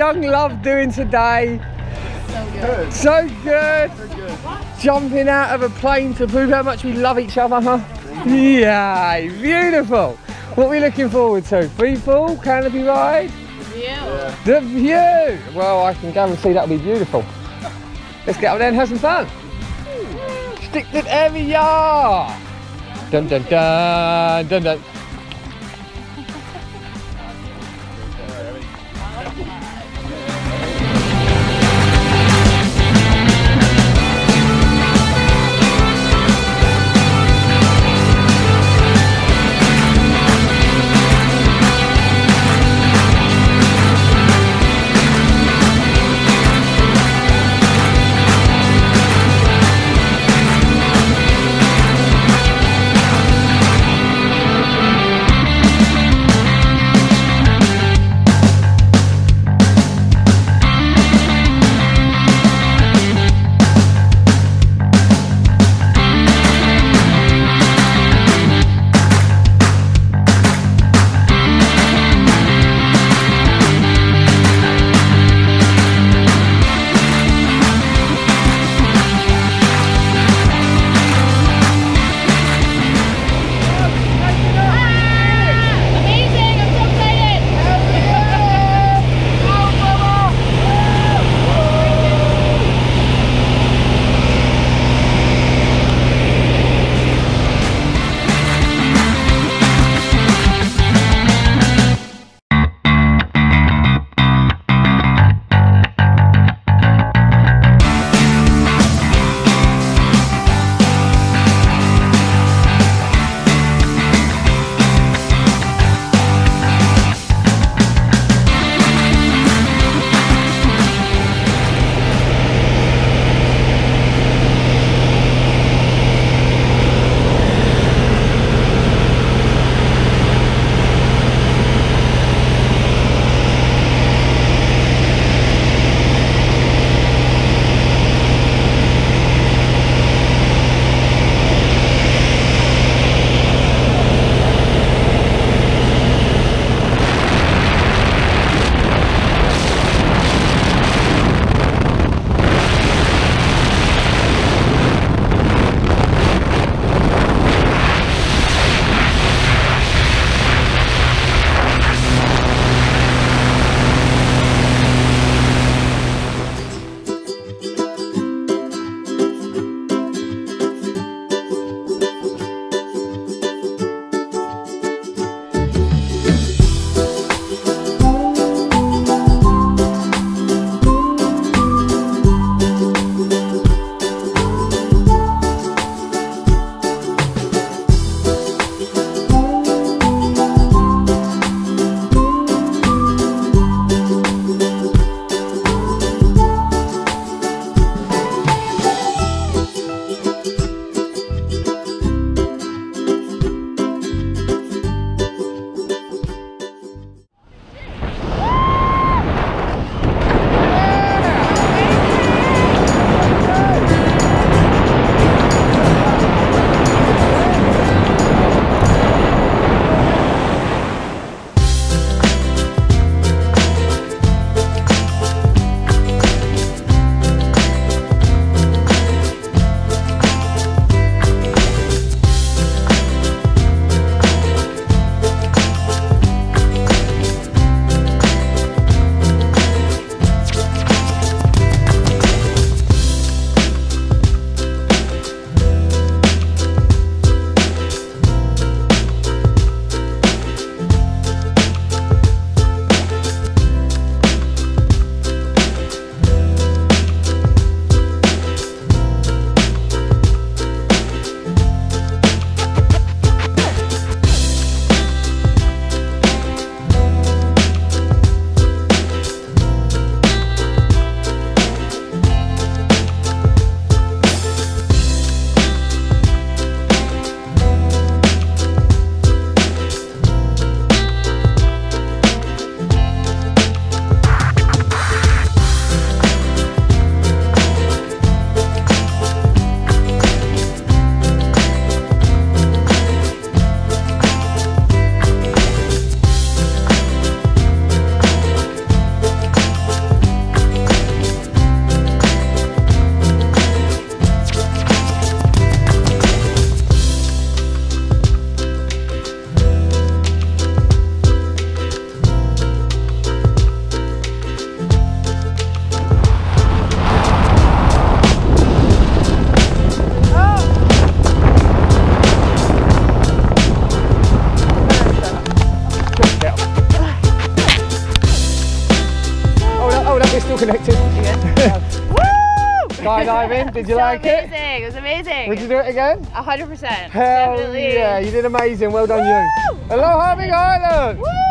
young love doing today? So good. So good. Jumping out of a plane to prove how much we love each other, huh? Yeah, beautiful. What are we looking forward to? Free fall, canopy ride? Yeah. The view. Well, I can guarantee that'll be beautiful. Let's get up there and have some fun. Stick to the area. Dun dun dun dun dun. skydiving. Did you like amazing. it? It was amazing. Would you do it again? 100%. Hell Definitely. yeah, you did amazing. Well done, Woo! you. Hello, Harvey Island. Woo!